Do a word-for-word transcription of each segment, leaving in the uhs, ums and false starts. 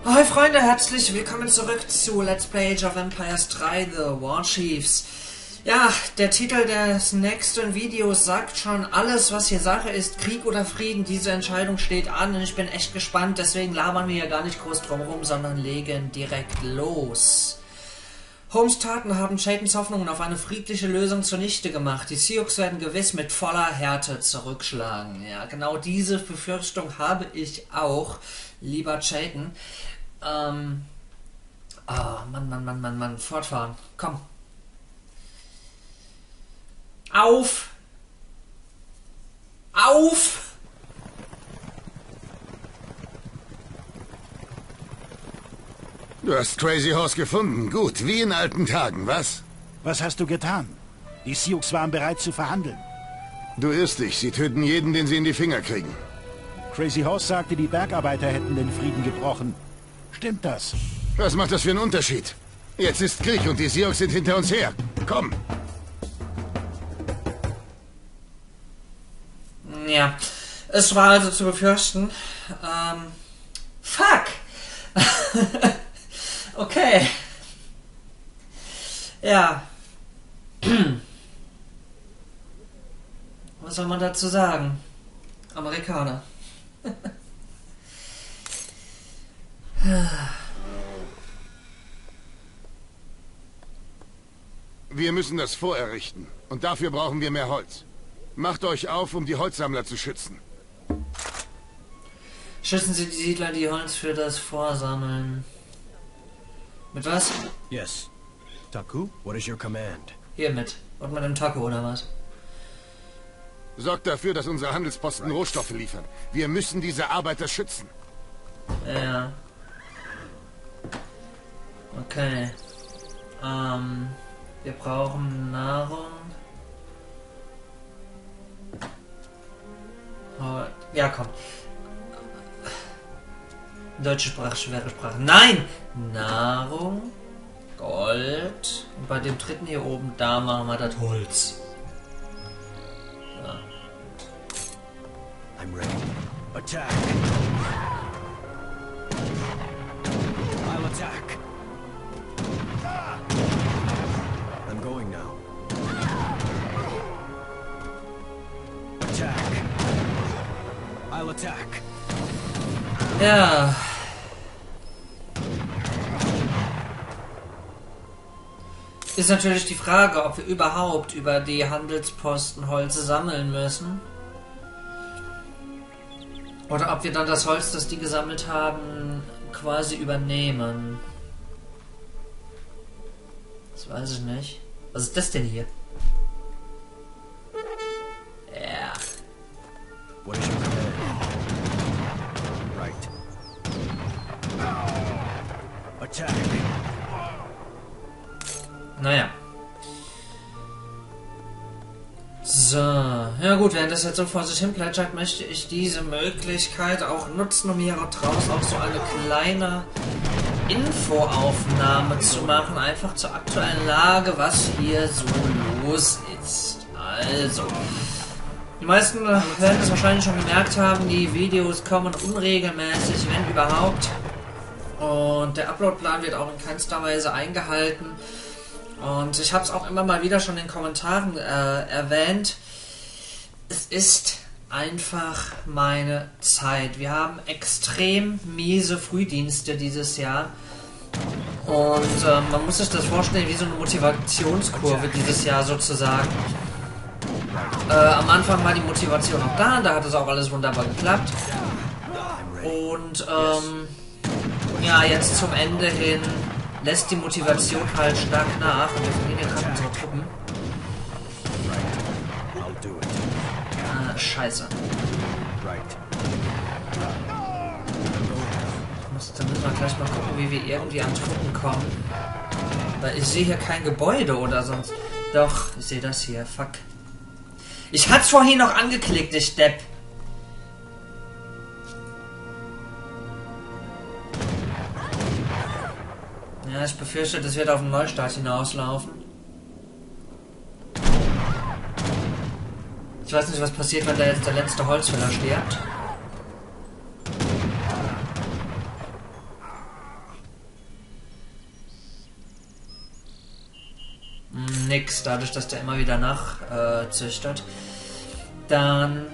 Hi Freunde, herzlich willkommen zurück zu Let's Play Age of Empires drei The War Chiefs. Ja, der Titel des nächsten Videos sagt schon alles, was hier Sache ist. Krieg oder Frieden, diese Entscheidung steht an und ich bin echt gespannt. Deswegen labern wir ja gar nicht groß drum rum, sondern legen direkt los. Holmes' Taten haben Chaytons Hoffnungen auf eine friedliche Lösung zunichte gemacht. Die Sioux werden gewiss mit voller Härte zurückschlagen. Ja, genau diese Befürchtung habe ich auch, lieber Chayton. Ähm. Ah, Mann, Mann, Mann, Mann, Mann. Fortfahren. Komm. Auf! Auf! Du hast Crazy Horse gefunden. Gut, wie in alten Tagen, was? Was hast du getan? Die Sioux waren bereit zu verhandeln. Du irrst dich. Sie töten jeden, den sie in die Finger kriegen. Crazy Horse sagte, die Bergarbeiter hätten den Frieden gebrochen. Stimmt das? Was macht das für einen Unterschied? Jetzt ist Krieg und die Sioux sind hinter uns her. Komm! Ja, es war also zu befürchten. Ähm. Fuck! Okay. Ja. Was soll man dazu sagen? Amerikaner. Wir müssen das vorerrichten. Und dafür brauchen wir mehr Holz. Macht euch auf, um die Holzsammler zu schützen. Schützen Sie die Siedler, die Holz für das Vorsammeln. Mit was? Yes. Taku, what is your command? Hiermit. Und mit dem Taco oder was? Sorgt dafür, dass unsere Handelsposten Rohstoffe liefern. Wir müssen diese Arbeiter schützen. Ja. Okay. Ähm, wir brauchen Nahrung. Oh, ja, komm. Deutsche Sprache, schwere Sprache. Nein! Nahrung, Gold. Und bei dem dritten hier oben, da machen wir das Holz. So. I'm ready. Attack! I'll attack! I'm going now. Attack! I'll attack! Ja. Ist natürlich die Frage, ob wir überhaupt über die Handelsposten Holz sammeln müssen. Oder ob wir dann das Holz, das die gesammelt haben, quasi übernehmen. Das weiß ich nicht. Was ist das denn hier? Ja. What is your command? Right. Attack! Naja. So. Ja gut, während das jetzt so vor sich hin plätschert, möchte ich diese Möglichkeit auch nutzen, um hier draußen auch so eine kleine Infoaufnahme zu machen. Einfach zur aktuellen Lage, was hier so los ist. Also. Die meisten werden es wahrscheinlich schon gemerkt haben, die Videos kommen unregelmäßig, wenn überhaupt. Und der Uploadplan wird auch in keinster Weise eingehalten. Und ich habe es auch immer mal wieder schon in den Kommentaren äh, erwähnt. Es ist einfach meine Zeit. Wir haben extrem miese Frühdienste dieses Jahr. Und äh, man muss sich das vorstellen wie so eine Motivationskurve dieses Jahr sozusagen. Äh, am Anfang war die Motivation auch da, da hat es auch alles wunderbar geklappt. Und ähm, ja, jetzt zum Ende hin lässt die Motivation halt stark nach. Und wir verlieren hier gerade unsere Truppen. Ah, scheiße. Muss, dann müssen wir gleich mal gucken, wie wir irgendwie an Truppen kommen. Weil ich sehe hier kein Gebäude oder sonst. Doch, ich sehe das hier. Fuck. Ich hat's vorhin noch angeklickt, ich Depp. Ja, ich befürchte, das wird auf den Neustart hinauslaufen. Ich weiß nicht, was passiert, wenn da jetzt der letzte Holzfäller stirbt. nix, dadurch, dass der immer wieder nachzüchtet. Äh, Dann...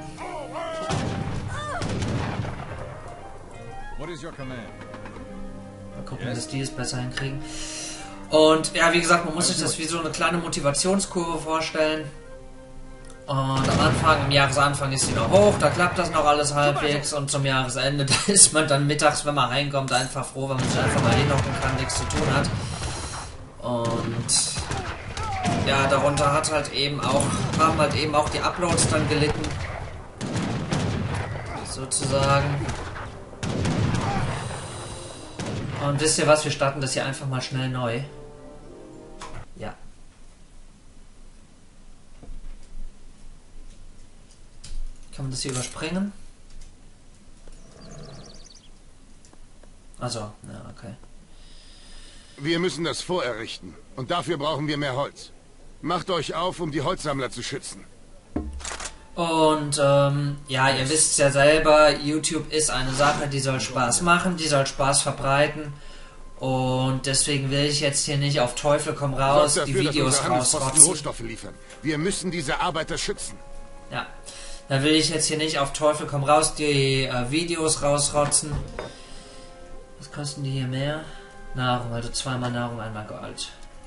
What is your command? Mal gucken, dass die es besser hinkriegen. Und ja, wie gesagt, man muss sich das wie so eine kleine Motivationskurve vorstellen. Und am Anfang, am Jahresanfang ist sie noch hoch, da klappt das noch alles halbwegs. Und zum Jahresende, da ist man dann mittags, wenn man reinkommt, einfach froh, wenn man sich einfach mal hinhocken kann, nichts zu tun hat. Und ja, darunter hat halt eben auch, haben halt eben auch die Uploads dann gelitten. Sozusagen. Und wisst ihr was, wir starten das hier einfach mal schnell neu. Ja. Kann man das hier überspringen? Also, ja, okay. Wir müssen das Fort errichten. Und dafür brauchen wir mehr Holz. Macht euch auf, um die Holzsammler zu schützen. Und ähm, ja, ihr wisst ja selber, YouTube ist eine Sache, die soll Spaß machen, die soll Spaß verbreiten. Und deswegen will ich jetzt hier nicht auf Teufel komm raus Sorgt die dafür, Videos dass unsere Handelsposten rausrotzen. Rohstoffe liefern. Wir müssen diese Arbeiter schützen. Ja, da will ich jetzt hier nicht auf Teufel komm raus die äh, Videos rausrotzen. Was kosten die hier mehr? Nahrung, also zweimal Nahrung, einmal Gold.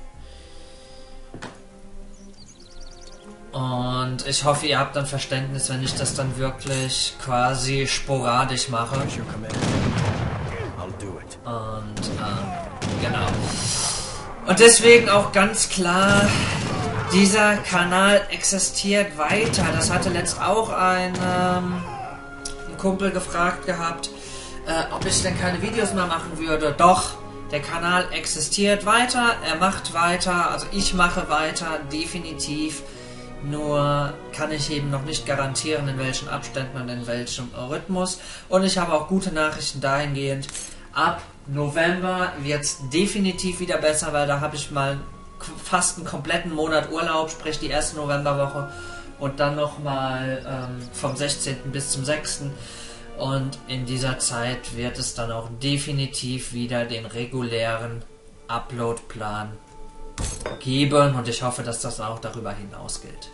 Und ich hoffe, ihr habt dann Verständnis, wenn ich das dann wirklich quasi sporadisch mache. What is your command? I'll do it. Und ähm, genau. Und deswegen auch ganz klar, dieser Kanal existiert weiter. Das hatte letzt auch ein, ähm, ein Kumpel gefragt gehabt, äh, ob ich denn keine Videos mehr machen würde. Doch, der Kanal existiert weiter, er macht weiter, also ich mache weiter, definitiv. Nur kann ich eben noch nicht garantieren, in welchen Abständen und in welchem Rhythmus. Und ich habe auch gute Nachrichten dahingehend. Ab November wird es definitiv wieder besser, weil da habe ich mal fast einen kompletten Monat Urlaub, sprich die erste Novemberwoche. Und dann nochmal ähm, vom sechzehnten bis zum sechsten Und in dieser Zeit wird es dann auch definitiv wieder den regulären Upload-Plan geben und ich hoffe, dass das auch darüber hinaus gilt.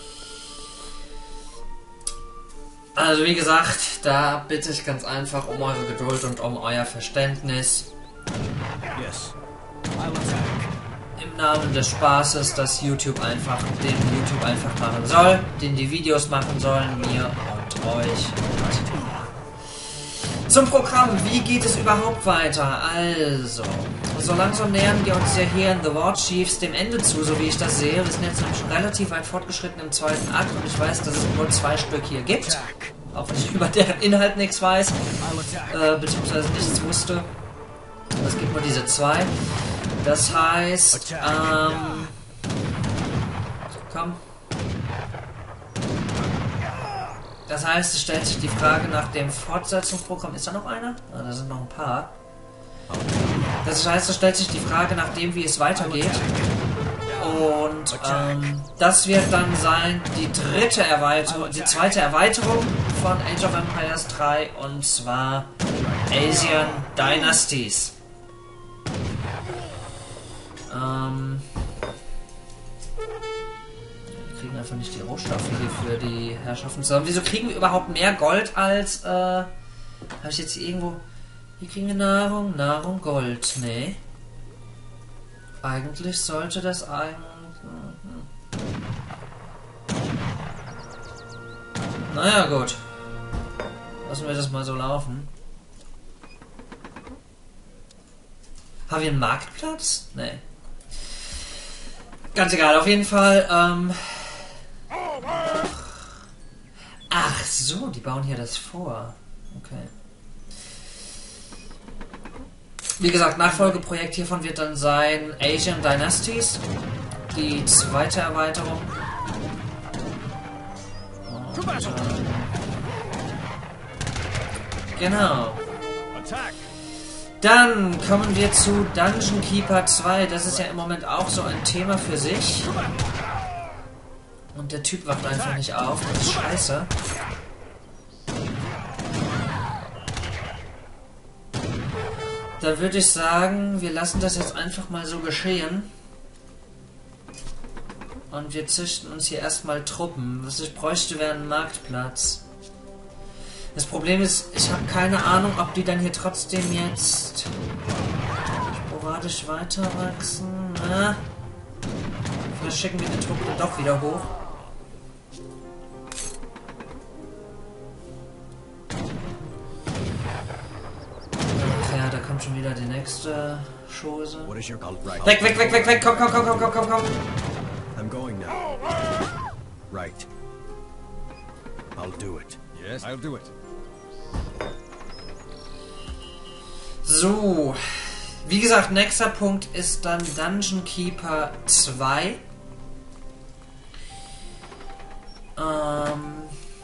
Also wie gesagt, da bitte ich ganz einfach um eure Geduld und um euer Verständnis. Yes. I'll attack. Im Namen des Spaßes, dass YouTube einfach, den YouTube einfach machen soll, den die Videos machen sollen, mir und euch. Zum Programm, wie geht es überhaupt weiter? Also, so langsam nähern wir uns ja hier in The War Chiefs dem Ende zu, so wie ich das sehe. Wir sind jetzt nämlich schon relativ weit fortgeschritten im zweiten Akt und ich weiß, dass es nur zwei Stück hier gibt. Auch wenn ich über deren Inhalt nichts weiß, äh, beziehungsweise nichts wusste. Aber es gibt nur diese zwei. Das heißt, ähm... komm. Das heißt, es stellt sich die Frage nach dem Fortsetzungsprogramm. Ist da noch einer? Ah, da sind noch ein paar. Das heißt, es stellt sich die Frage nach dem, wie es weitergeht. Und ähm, das wird dann sein die dritte Erweiterung, die zweite Erweiterung von Age of Empires drei, und zwar Asian Dynasties. Ähm... kriegen einfach nicht die Rohstoffe hier für die Herrschaften zusammen. Wieso kriegen wir überhaupt mehr Gold als, äh, habe ich jetzt hier irgendwo, hier kriegen wir Nahrung, Nahrung, Gold, nee. Eigentlich sollte das eigentlich, naja, gut. Lassen wir das mal so laufen. Haben wir einen Marktplatz? Nee. Ganz egal, auf jeden Fall, ähm... Ach so, die bauen hier das vor. Okay. Wie gesagt, Nachfolgeprojekt hiervon wird dann sein Asian Dynasties. Die zweite Erweiterung. Und, ähm, genau. Dann kommen wir zu Dungeon Keeper zwei. Das ist ja im Moment auch so ein Thema für sich. Und der Typ wacht einfach nicht auf. Das ist scheiße. Da würde ich sagen, wir lassen das jetzt einfach mal so geschehen. Und wir züchten uns hier erstmal Truppen. Was ich bräuchte, wäre ein Marktplatz. Das Problem ist, ich habe keine Ahnung, ob die dann hier trotzdem jetzt sporadisch weiter wachsen. Na? Vielleicht schicken wir die Truppe doch wieder hoch. Ja, da kommt schon wieder die nächste Chose. Weg, weg, weg, weg, weg, komm, komm, komm, komm, komm, komm, komm. I'm going now. Right. I'll do it. Yes, I'll do it. So. Wie gesagt, nächster Punkt ist dann Dungeon Keeper zwei. Ähm.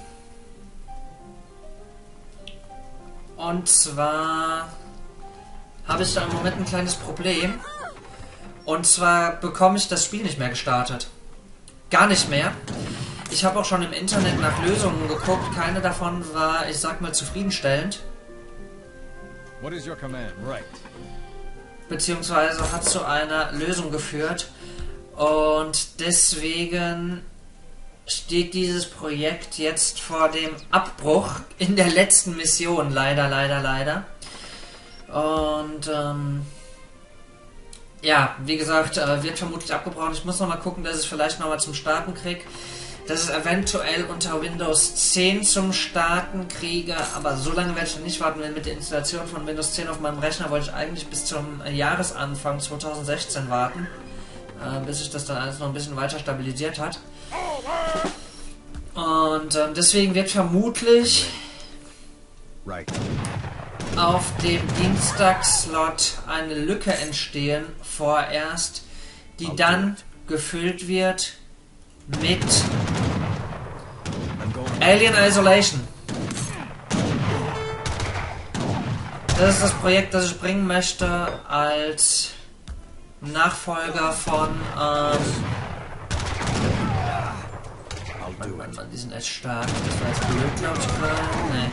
Und zwar habe ich da im Moment ein kleines Problem. Und zwar bekomme ich das Spiel nicht mehr gestartet. Gar nicht mehr. Ich habe auch schon im Internet nach Lösungen geguckt. Keine davon war, ich sag mal, zufriedenstellend. What is your command? Right. Beziehungsweise hat zu einer Lösung geführt. Und deswegen steht dieses Projekt jetzt vor dem Abbruch in der letzten Mission. Leider, leider, leider. Und ähm, ja, wie gesagt, äh, wird vermutlich abgebrochen. Ich muss nochmal gucken, dass ich vielleicht nochmal zum Starten kriege. Dass ich es eventuell unter Windows zehn zum Starten kriege. Aber so lange werde ich noch nicht warten. Denn mit der Installation von Windows zehn auf meinem Rechner wollte ich eigentlich bis zum Jahresanfang zwanzig sechzehn warten. Äh, bis sich das dann alles noch ein bisschen weiter stabilisiert hat. Und ähm, deswegen wird vermutlich Right. auf dem Dienstagslot eine Lücke entstehen vorerst, die dann gefüllt wird mit Alien Isolation. Das ist das Projekt, das ich bringen möchte als Nachfolger von ähm, Mann, Mann, Mann, die sind echt stark. Das war jetzt blöd, glaube ich, gerade. Nee.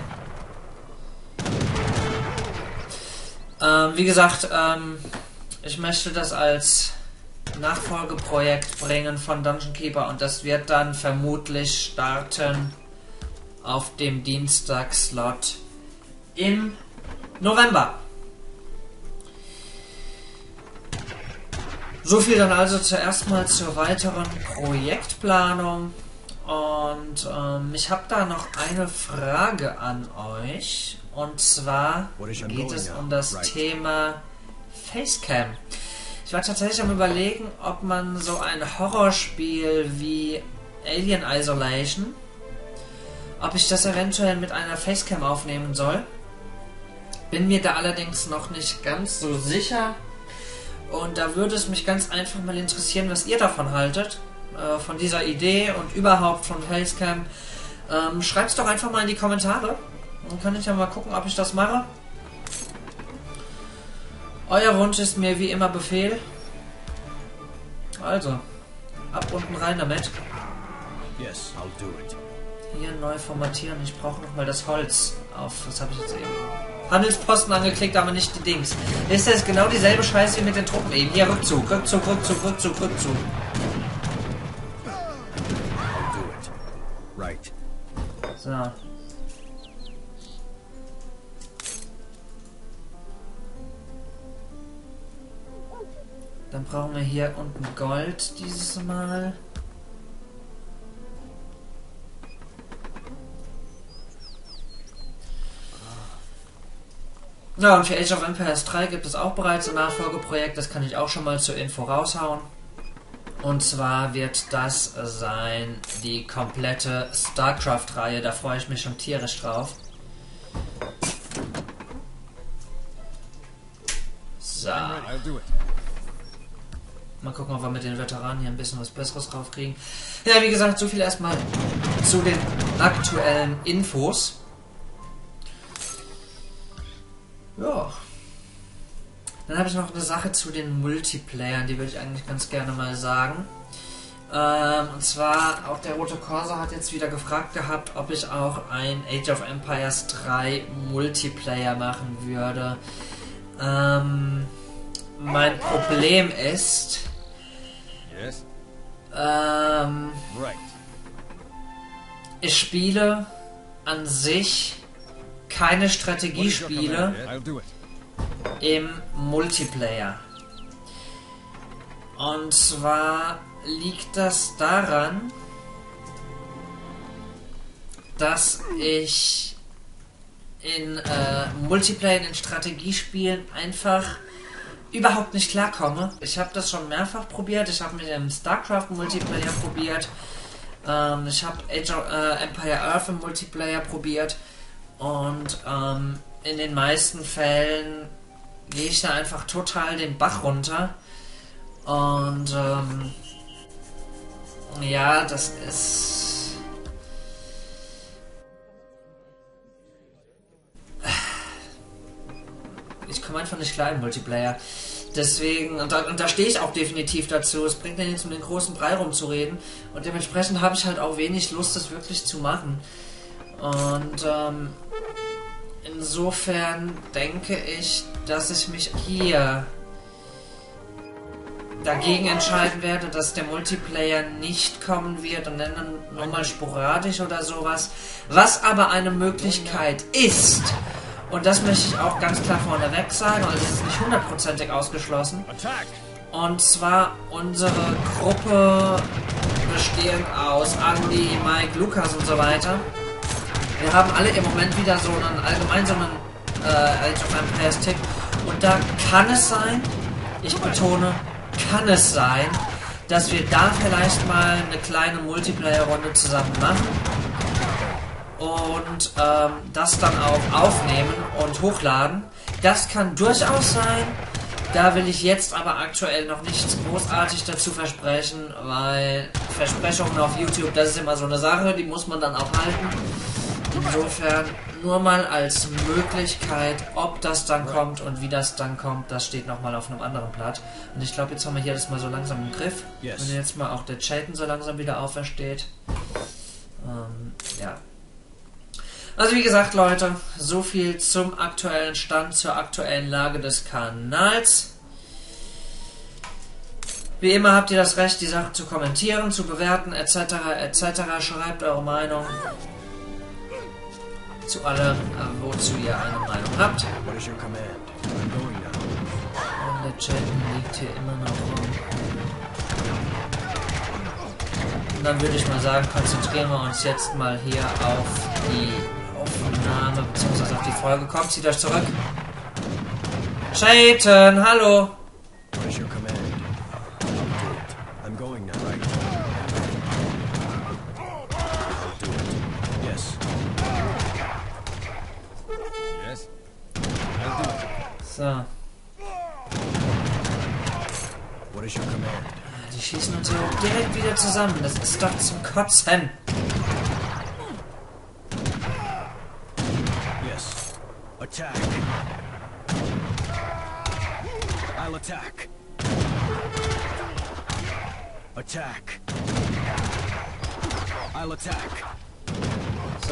Ähm, wie gesagt, ähm, ich möchte das als Nachfolgeprojekt bringen von Dungeon Keeper und das wird dann vermutlich starten auf dem Dienstagslot im November. So viel dann also zuerst mal zur weiteren Projektplanung. Und ähm, ich habe da noch eine Frage an euch. Und zwar geht es um das Thema Facecam. Ich war tatsächlich am Überlegen, ob man so ein Horrorspiel wie Alien Isolation, ob ich das eventuell mit einer Facecam aufnehmen soll. Bin mir da allerdings noch nicht ganz so sicher. Und da würde es mich ganz einfach mal interessieren, was ihr davon haltet. Äh, von dieser Idee und überhaupt von Facecam. Ähm, Schreibt es doch einfach mal in die Kommentare. Dann kann ich ja mal gucken, ob ich das mache. Euer Wunsch ist mir wie immer Befehl. Also, ab unten rein damit. Yes, I'll do it. Hier neu formatieren. Ich brauche nochmal das Holz auf. Was habe ich jetzt eben? Handelsposten angeklickt, aber nicht die Dings. Ist das genau dieselbe Scheiße wie mit den Truppen eben? Hier, Rückzug, Rückzug, Rückzug, Rückzug, Rückzug. I'll do it. Right. So. Dann brauchen wir hier unten Gold dieses Mal. Ja, und für Age of Empires drei gibt es auch bereits ein Nachfolgeprojekt, das kann ich auch schon mal zur Info raushauen. Und zwar wird das sein die komplette StarCraft-Reihe, da freue ich mich schon tierisch drauf. So. Mal gucken, ob wir mit den Veteranen hier ein bisschen was Besseres drauf kriegen. Ja, wie gesagt, so viel erstmal zu den aktuellen Infos. Ja. Dann habe ich noch eine Sache zu den Multiplayern, die würde ich eigentlich ganz gerne mal sagen. Ähm, und zwar, auch der Rote Corsa hat jetzt wieder gefragt gehabt, ob ich auch ein Age of Empires drei Multiplayer machen würde. Ähm, mein Problem ist, Yes. Ähm, Right. ich spiele an sich keine Strategiespiele I'll do it. im Multiplayer. Und zwar liegt das daran, dass ich in äh, Multiplayer, in Strategiespielen einfach überhaupt nicht klarkomme. Ich habe das schon mehrfach probiert. Ich habe mit dem StarCraft Multiplayer probiert. Ähm, ich habe Age of äh, Empire Earth im Multiplayer probiert. Und ähm, in den meisten Fällen gehe ich da einfach total den Bach runter. Und ähm, ja, das ist... Ich komme einfach nicht klar im Multiplayer. Deswegen, und da, und da stehe ich auch definitiv dazu. Es bringt mir nichts, um den großen Brei rumzureden. Und dementsprechend habe ich halt auch wenig Lust, das wirklich zu machen. Und ähm, insofern denke ich, dass ich mich hier dagegen entscheiden werde, dass der Multiplayer nicht kommen wird und dann nur mal sporadisch oder sowas. Was aber eine Möglichkeit ist, und das möchte ich auch ganz klar vorneweg sagen, also es ist nicht hundertprozentig ausgeschlossen. Und zwar unsere Gruppe bestehend aus Andy, Mike, Lukas und so weiter. Wir haben alle im Moment wieder so einen allgemein so einen äh, Age of Empires Tick. Und da kann es sein, ich betone, kann es sein, dass wir da vielleicht mal eine kleine Multiplayer-Runde zusammen machen und ähm, das dann auch aufnehmen und hochladen. Das kann durchaus sein. Da will ich jetzt aber aktuell noch nichts großartig dazu versprechen, weil Versprechungen auf YouTube, das ist immer so eine Sache, die muss man dann auch halten. Insofern nur mal als Möglichkeit, ob das dann kommt und wie das dann kommt, das steht nochmal auf einem anderen Blatt. Und ich glaube, jetzt haben wir hier das mal so langsam im Griff. Yes. Wenn jetzt mal auch der Chayton so langsam wieder aufersteht. Ähm, ja. Also wie gesagt, Leute, so viel zum aktuellen Stand, zur aktuellen Lage des Kanals. Wie immer habt ihr das Recht, die Sache zu kommentieren, zu bewerten, et cetera et cetera. Schreibt eure Meinung zu allem, wozu ihr eine Meinung habt. What is your command? I'm going now. Und der Chayton liegt hier immer noch rum. Und dann würde ich mal sagen, konzentrieren wir uns jetzt mal hier auf die Aufnahme bzw. auf die Folge. Kommt, zieht euch zurück. Chayton, hallo! What is your command? I'll do it. I'm going now. Right. I'll do it. Yes. Yes. I'll do it. So. What is your command? Die schießen uns hier direkt wieder zusammen. Das ist doch zum Kotzen. Yes. Attack. I'll attack. Attack. I'll attack. So.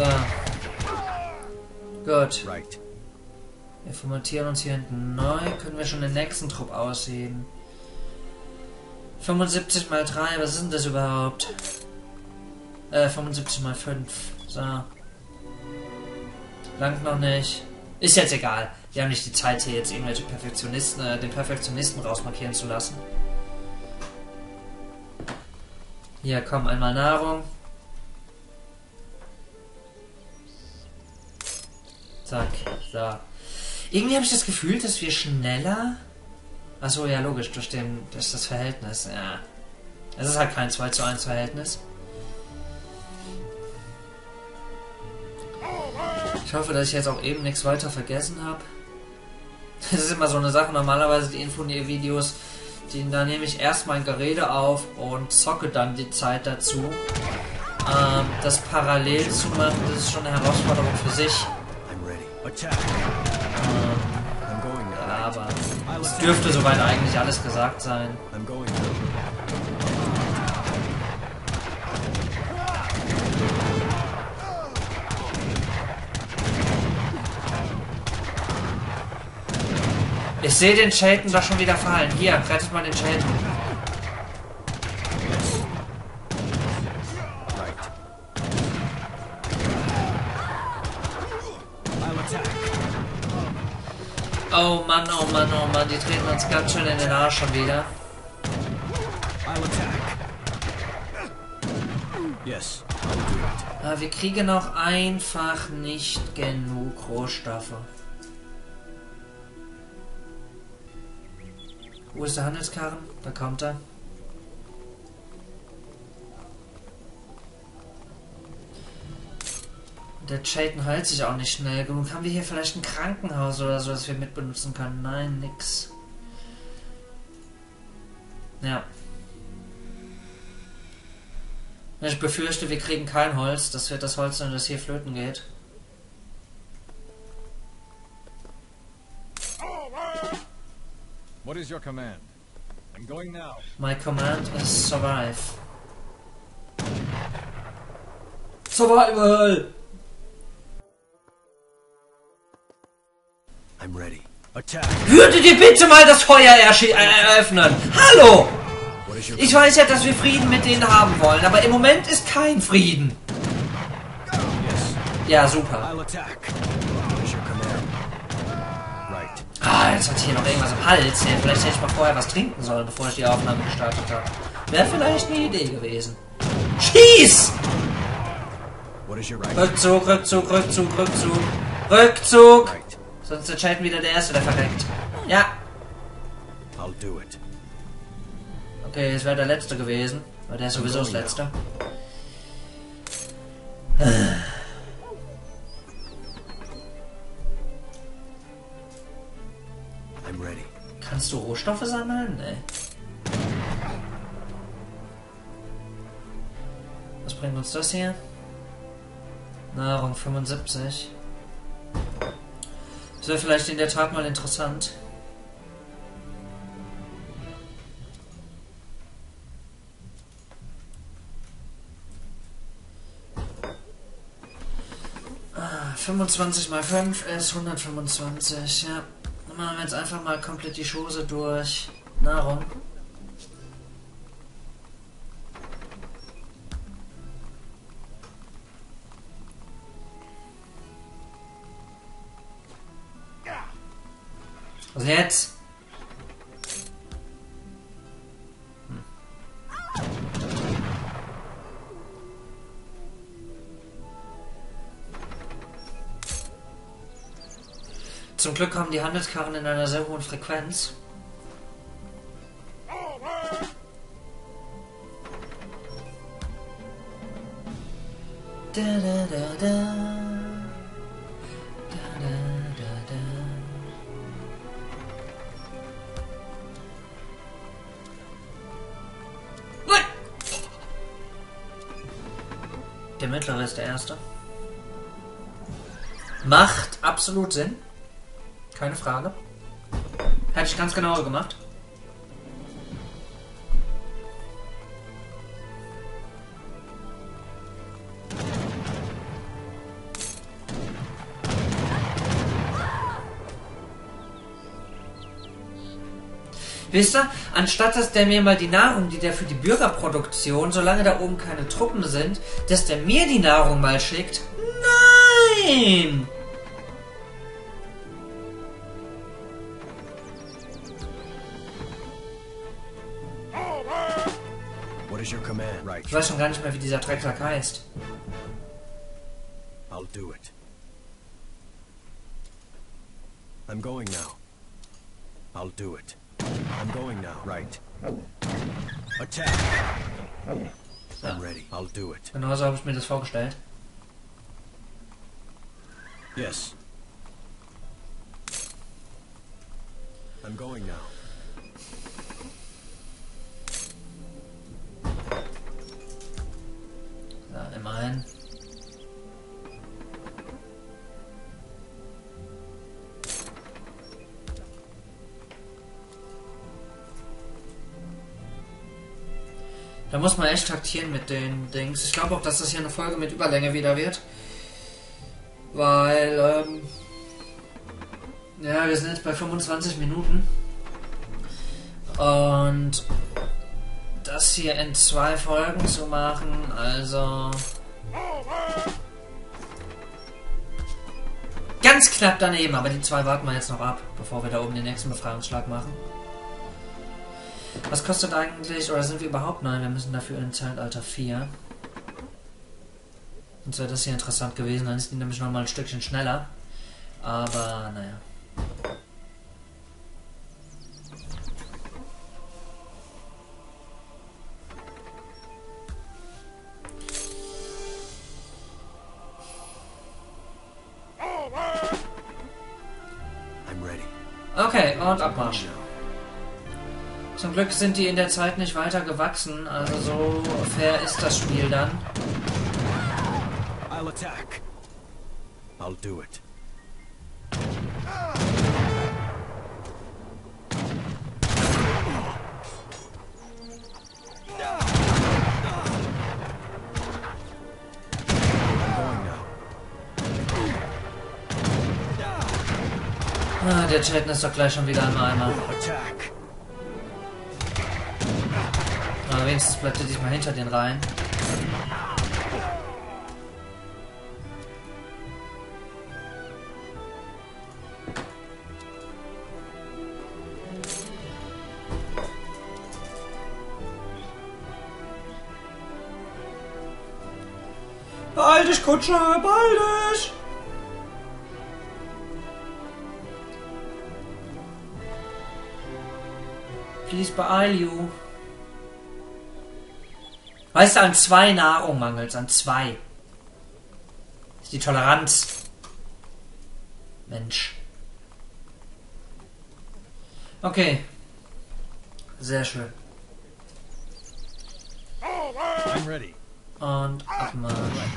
Gut. Right. Wir formatieren uns hier hinten neu. Können wir schon den nächsten Trupp ausheben. fünfundsiebzig mal drei, was ist denn das überhaupt? Äh, fünfundsiebzig mal fünf. So. Langt noch nicht. Ist jetzt egal. Wir haben nicht die Zeit, hier jetzt irgendwelche Perfektionisten, äh, den Perfektionisten rausmarkieren zu lassen. Hier, komm, einmal Nahrung. Zack, so. Irgendwie habe ich das Gefühl, dass wir schneller... Achso, ja, logisch, durch, den, durch das Verhältnis, ja. Es ist halt kein zwei zu eins Verhältnis. Ich hoffe, dass ich jetzt auch eben nichts weiter vergessen habe. Das ist immer so eine Sache, normalerweise die Info-Videos, die, da nehme ich erst mein Gerede auf und zocke dann die Zeit dazu. Ähm, das parallel zu machen, das ist schon eine Herausforderung für sich. I'm ready. Attack. Ähm, I'm going now. ja, aber es dürfte soweit eigentlich alles gesagt sein. I'm going now. Ich sehe den Chayton da schon wieder fallen. Hier, rettet mal den Chayton. Yes. Oh Mann, oh Mann, oh Mann, die treten uns ganz schön in den Arsch schon wieder. I'll attack. Yes, I'll do it. Aber wir kriegen auch einfach nicht genug Rohstoffe. Wo ist der Handelskarren? Da kommt er. Der Chayton heilt sich auch nicht schnell genug. Haben wir hier vielleicht ein Krankenhaus oder so, das wir mitbenutzen können? Nein, nix. Ja. Ich befürchte, wir kriegen kein Holz. Das wird das Holz sein, das hier flöten geht. What is your command? I'm going now. My command is survive. Survival! I'm ready. Attack. Würdet ihr bitte mal das Feuer eröffnen? Hallo! Ich weiß ja, dass wir Frieden mit denen haben wollen, aber im Moment ist kein Frieden. Ja, super. Ah, jetzt hat hier noch irgendwas im Hals. Ja, vielleicht hätte ich mal vorher was trinken sollen, bevor ich die Aufnahme gestartet habe. Wäre vielleicht eine Idee gewesen. Schieß! Rückzug, Rückzug, Rückzug, Rückzug. Rückzug! Sonst ist Chayton wieder der Erste, der verreckt. Ja. Okay, es wäre der Letzte gewesen. Aber der ist sowieso das Letzte. Kannst du Rohstoffe sammeln? Nee. Was bringt uns das hier? Nahrung fünfundsiebzig. Das wäre vielleicht in der Tat mal interessant. Ah, fünfundzwanzig mal fünf ist hundertfünfundzwanzig, ja. Dann machen wir jetzt einfach mal komplett die Chose durch Nahrung. Was jetzt? Hm. Zum Glück haben die Handelskarren in einer sehr hohen Frequenz. Da, da, da, da. Der mittlere ist der erste. Macht absolut Sinn. Keine Frage. Hätte ich ganz genau gemacht. Wisst ihr, anstatt dass der mir mal die Nahrung, die der für die Bürgerproduktion, solange da oben keine Truppen sind, dass der mir die Nahrung mal schickt. Nein! Ich weiß schon gar nicht mehr, wie dieser Drecksack heißt. I'll do it. I'm going now. I'll do it. I'm going now. Right. Attack. I'm ready. I'll do it. Genau so habe ich mir das vorgestellt. Yes. I'm going now. Ja, immerhin. Da muss man echt taktieren mit den Dings. Ich glaube auch, dass das hier eine Folge mit Überlänge wieder wird. Weil, ähm... ja, wir sind jetzt bei fünfundzwanzig Minuten. Und... das hier in zwei Folgen zu machen, also... ganz ganz knapp daneben, aber die zwei warten wir jetzt noch ab, bevor wir da oben den nächsten Befreiungsschlag machen. Was kostet eigentlich, oder sind wir überhaupt? Nein, wir müssen dafür in Zeitalter vier. Sonst wäre das hier interessant gewesen, dann ist die nämlich noch mal ein Stückchen schneller. Aber, naja. Okay, und Abmarsch. Zum Glück sind die in der Zeit nicht weiter gewachsen, also so fair ist das Spiel dann. I'll attack. I'll do it. Ah, der Chatten ist doch gleich schon wieder am Eimer. Aber wenigstens bleibt er diesmal hinter den Reihen. Beeil dich, Kutscher, beeil dich! Please beeil you. Weißt du, an zwei Nahrung mangels, an zwei. Das ist die Toleranz. Mensch. Okay. Sehr schön. I'm ready. Und Abmarsch.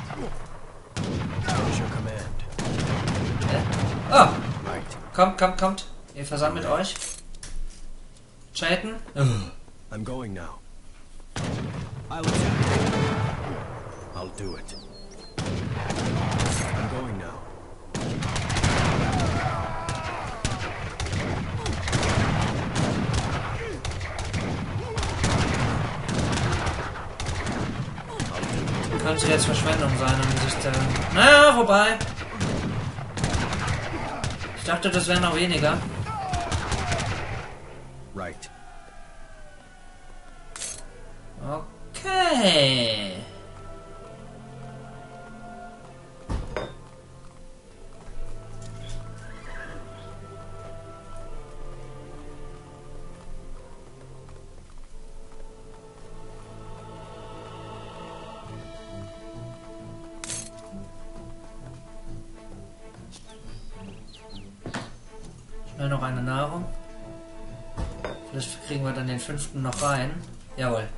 What is your command? Oh! Kommt, kommt, kommt. Ihr versammelt euch. Chaten? I'm going now. I'll attack. I'll do it. I'm going now. Könnte jetzt Verschwendung sein angesichts der... Naja, vorbei. Ich dachte, das wären noch weniger. Right. Okay. Schnell noch eine Nahrung. Vielleicht kriegen wir dann den fünften noch rein. Jawohl.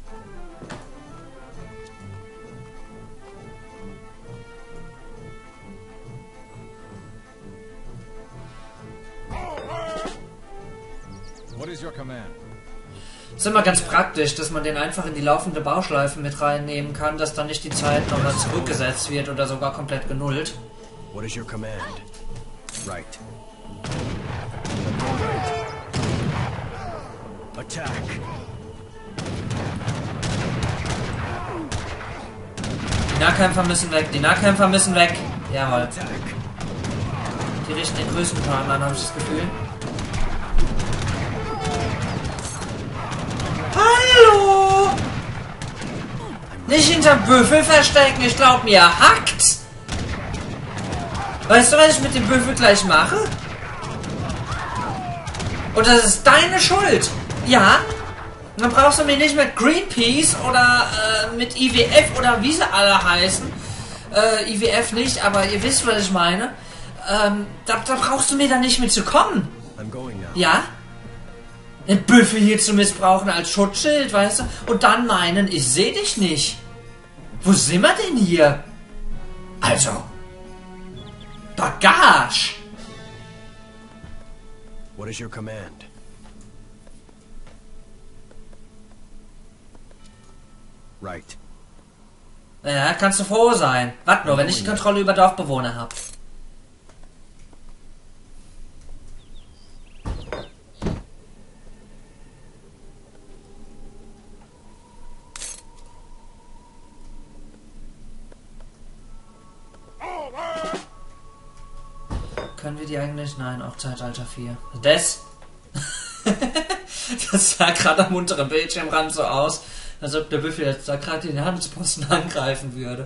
What is your command? Ist immer ganz praktisch, dass man den einfach in die laufende Bauschleife mit reinnehmen kann, dass dann nicht die Zeit nochmal zurückgesetzt wird oder sogar komplett genullt. What is your command? Right. Attack. Die Nahkämpfer müssen weg, die Nahkämpfer müssen weg. Jawohl. Die richten den größten Schaden an, habe ich das Gefühl. Hallo! Nicht hinterm Büffel verstecken, ich glaub mir hackt! Weißt du, was ich mit dem Büffel gleich mache? Und das ist deine Schuld! Ja? Dann brauchst du mir nicht mit Greenpeace oder äh, mit I W F oder wie sie alle heißen. Äh, I W F nicht, aber ihr wisst, was ich meine. Ähm, da, da brauchst du mir dann nicht mit zu kommen. Ja? Den Büffel hier zu missbrauchen als Schutzschild, weißt du? Und dann meinen, ich sehe dich nicht. Wo sind wir denn hier? Also. Bagage. What is your command? Right. Ja, kannst du froh sein. Warte nur, wenn ich die Kontrolle über Dorfbewohner habe. können wir die eigentlich? Nein, auch Zeitalter vier. Das... das sah gerade am unteren Bildschirmrand so aus, als ob der Büffel jetzt da gerade den Handelsposten angreifen würde.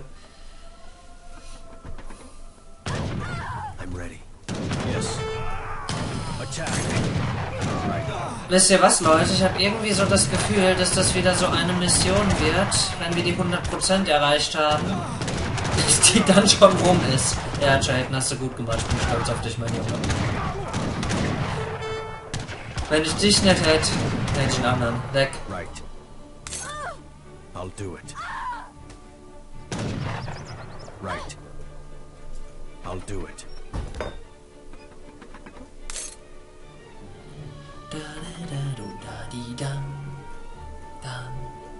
I'm ready. Yes. Attack. Wisst ihr was, Leute? Ich habe irgendwie so das Gefühl, dass das wieder so eine Mission wird, wenn wir die hundert Prozent erreicht haben, dass die dann schon rum ist. Ja, Jaden, hast du gut gemacht. Ich bin stolz auf dich, mein Junge. Wenn ich dich nicht hätte, hätte ich den anderen. Weg. Right. I'll do it. Right. I'll do it. Da, da, da, du, da, di, dam, dam.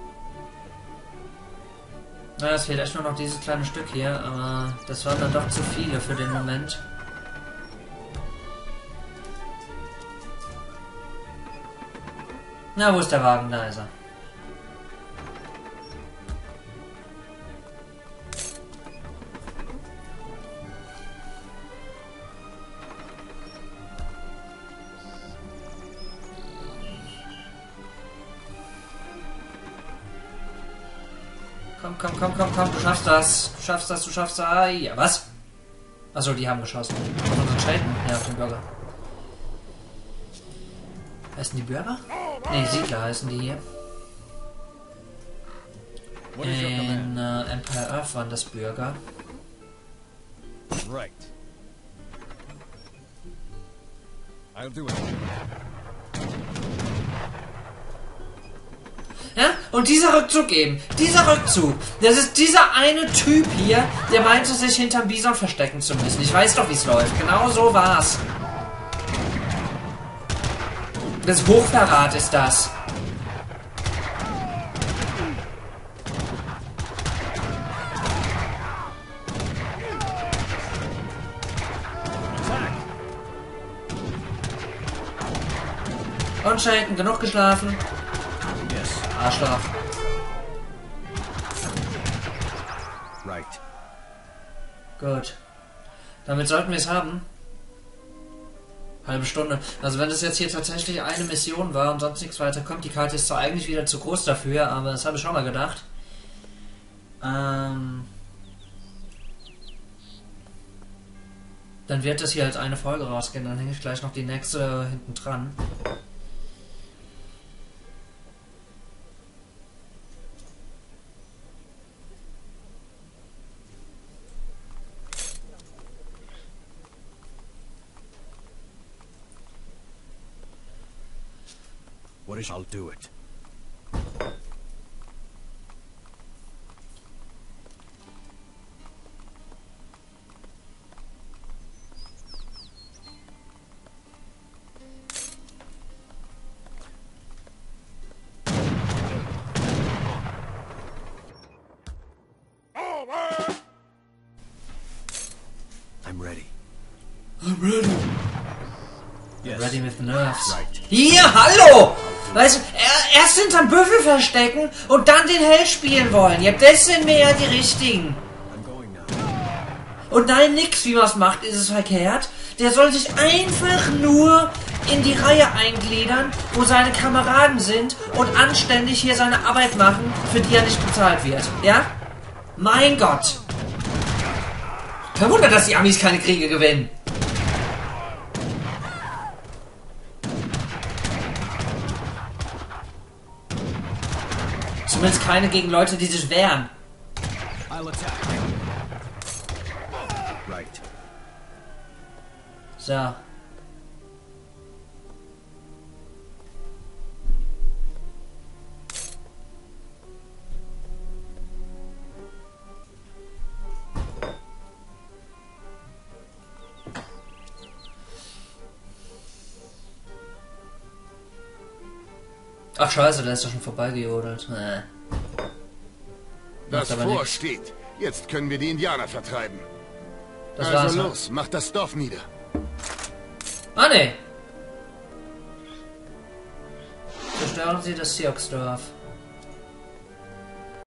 Na, es fehlt echt nur noch dieses kleine Stück hier, aber das waren dann doch zu viele für den Moment. Na, wo ist der Wagen? Da ist er. Komm, komm, komm, komm, komm, du schaffst das. Du schaffst das, du schaffst das. Ah, ja, was? Achso, die haben geschossen. Auf unseren Schäden? Ja, auf den Bürger. Heißen die Bürger? Ne, Siedler heißen die hier. In uh, Empire Earth waren das Bürger. Right. I'll do it. Ja, und dieser Rückzug eben, dieser Rückzug, das ist dieser eine Typ hier, der meinte, sich hinterm Bison verstecken zu müssen. Ich weiß doch, wie es läuft. Genau so war's. Das Hochverrat ist das. Und Shaden, genug geschlafen. Arschloch. Right. Gut. Damit sollten wir es haben. Halbe Stunde. Also wenn das jetzt hier tatsächlich eine Mission war und sonst nichts weiter kommt, die Karte ist zwar eigentlich wieder zu groß dafür, aber das habe ich schon mal gedacht. Ähm... Dann wird das hier als eine Folge rausgehen, dann hänge ich gleich noch die nächste hinten dran. What is? I'll do it. I'm ready. I'm ready. Yes. Ready with the nerves. Right. Hier, hallo! Weißt du, er, erst hinterm Büffel verstecken und dann den Held spielen wollen. Ja, das sind mir ja die richtigen. I'm going now. Und nein, nix, wie man es macht, ist es verkehrt. Der soll sich einfach nur in die Reihe eingliedern, wo seine Kameraden sind und anständig hier seine Arbeit machen, für die er nicht bezahlt wird. Ja? Mein Gott! Kein Wunder, dass die Amis keine Kriege gewinnen. Zumindest keine gegen Leute, die sich wehren. I'll attack. Right. So. Ach scheiße, der ist doch schon vorbeigejodelt. Nee. Das aber Fort nix. steht. Jetzt können wir die Indianer vertreiben. Das war's. Also ne? los, macht das Dorf nieder. Ah ne. Zerstören Sie das Sioux-Dorf.